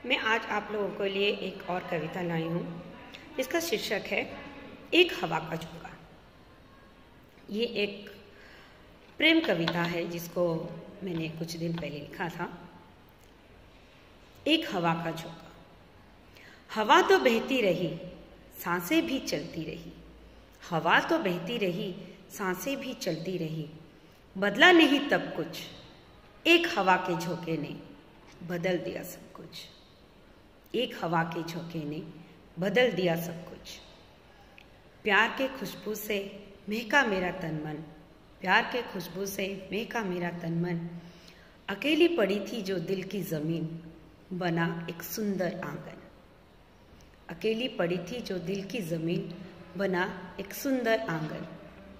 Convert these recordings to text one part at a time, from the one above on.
मैं आज आप लोगों के लिए एक और कविता लाई हूँ। इसका शीर्षक है एक हवा का झोंका। ये एक प्रेम कविता है जिसको मैंने कुछ दिन पहले लिखा था। एक हवा का झोंका। हवा तो बहती रही, सांसें भी चलती रही। हवा तो बहती रही, सांसें भी चलती रही। बदला नहीं तब कुछ, एक हवा के झोंके ने बदल दिया सब कुछ। एक हवा के झोंके ने बदल दिया सब कुछ। प्यार के खुशबू से महका मेरा तन मन। प्यार के खुशबू से महका मेरा तन मन। अकेली पड़ी थी जो दिल की ज़मीन, बना एक सुंदर आंगन। अकेली पड़ी थी जो दिल की ज़मीन, बना एक सुंदर आंगन।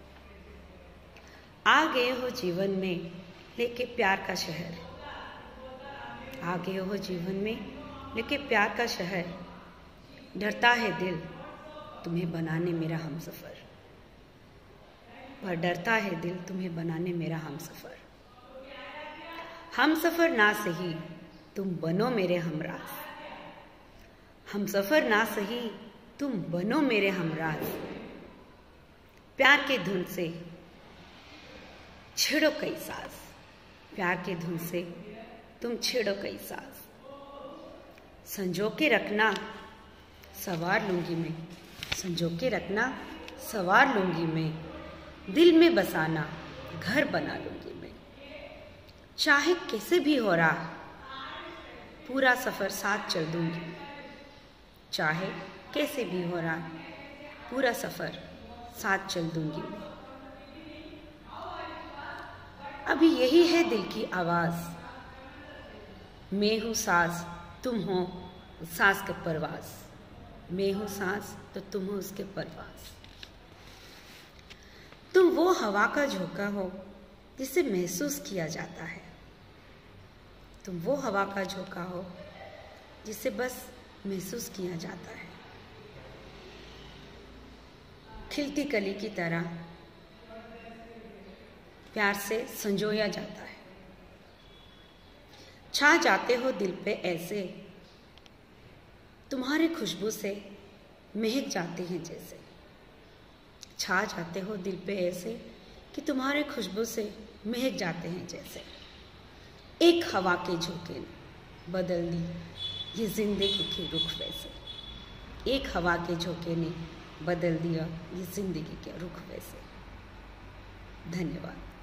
आ गए हो जीवन में लेके प्यार का शहर। आ गए हो जीवन में लेके प्यार का शहर। डरता है दिल तुम्हें बनाने मेरा हमसफर। पर डरता है दिल तुम्हें बनाने मेरा हमसफर। हमसफर ना सही तुम बनो मेरे हमराज। हमसफर ना सही तुम बनो मेरे हमराज। प्यार के धुन से छेड़ो कई साज। प्यार के धुन से तुम छेड़ो कई साज। संजो के रखना सवार लूंगी मैं। संजो के रखना सवार लूंगी मैं। दिल में बसाना घर बना लूंगी मैं। चाहे कैसे भी हो रहा पूरा सफर साथ चल दूंगी। चाहे कैसे भी हो रहा पूरा सफर साथ चल दूंगी मैं। अभी यही है दिल की आवाज। मैं हूँ सांस तुम हो सांस के परवास। मैं हूँ सांस तो तुम हो उसके परवास। तुम वो हवा का झोंका हो जिसे महसूस किया जाता है। तुम वो हवा का झोंका हो जिसे बस महसूस किया जाता है। खिलती कली की तरह प्यार से संजोया जाता है। छा जाते हो दिल पे ऐसे, तुम्हारी खुशबू से महक जाते हैं जैसे। छा जाते हो दिल पे ऐसे कि तुम्हारे खुशबू से महक जाते हैं जैसे। एक हवा के झोंके ने बदल दी ये जिंदगी के रुख वैसे। एक हवा के झोंके ने बदल दिया ये जिंदगी के रुख वैसे। धन्यवाद।